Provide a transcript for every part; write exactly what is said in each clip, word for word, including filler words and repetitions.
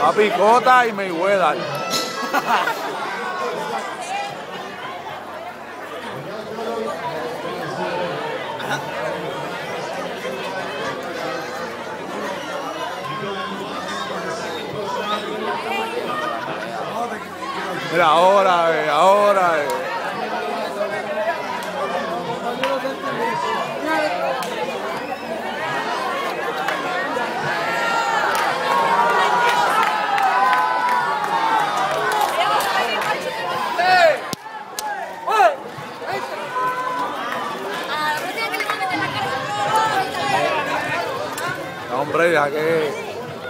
Papi Cota y Mayweather. Mira, ahora, eh, ahora. Eh. No, hombre, ya que...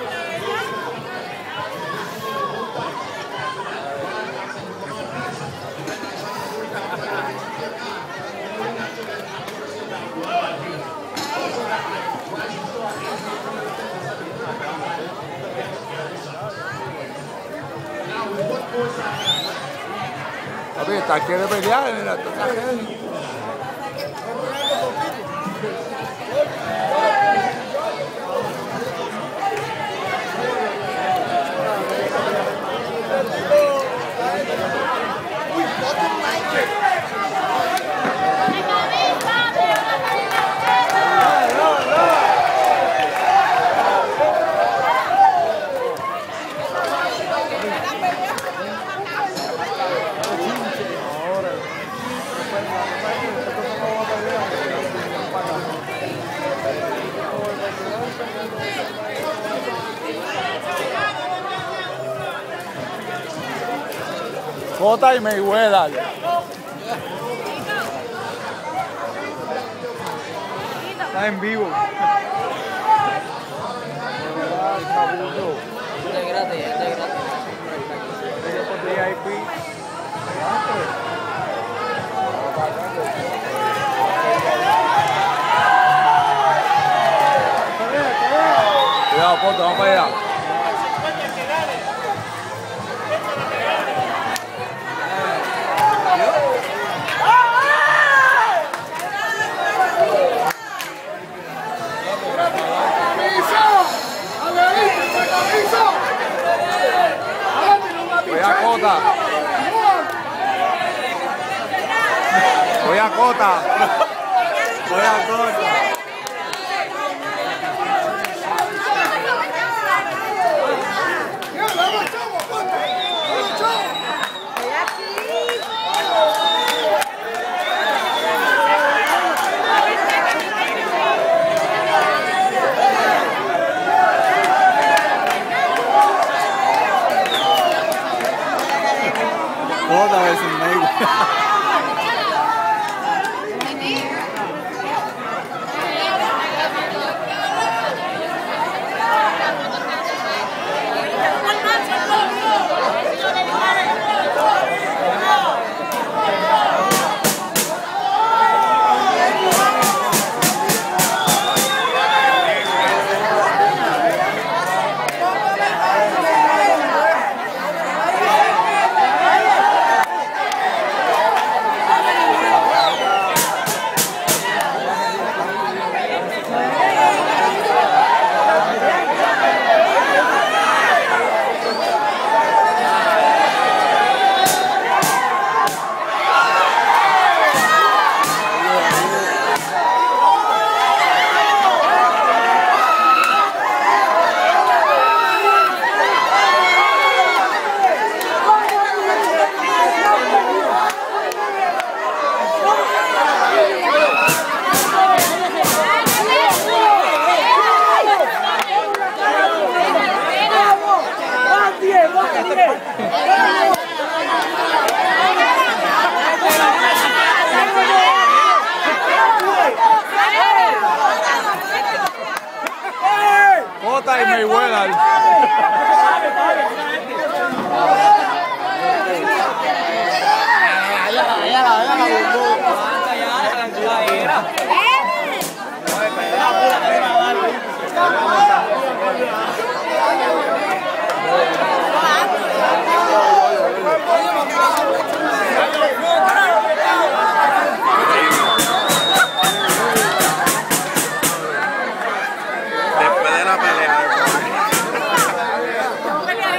Papi, esta quiere pelear, mira, esta está heavy. Cota y Mayweather. Está en vivo. De gratis, de gratis. V I P. Cuidado, Poto, vamos para allá. Voy a Cota. Voy a Cota. Voy a Cota. Cota versus Mayweather. Cota y Mayweather. Después de la pelea.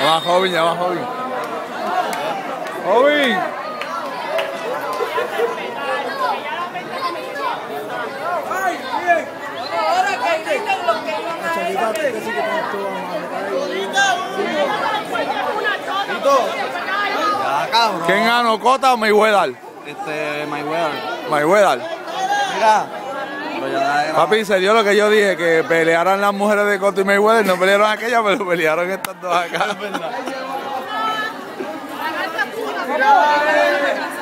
va joven, ya va joven. ¡Joven! ¿Quién ganó, Cota o Mayweather? Este, Mayweather. Mayweather. Mira. Papi, se dio lo que yo dije, que pelearan las mujeres de Cota y Mayweather, no pelearon aquellas, pero pelearon estas dos acá. Es verdad.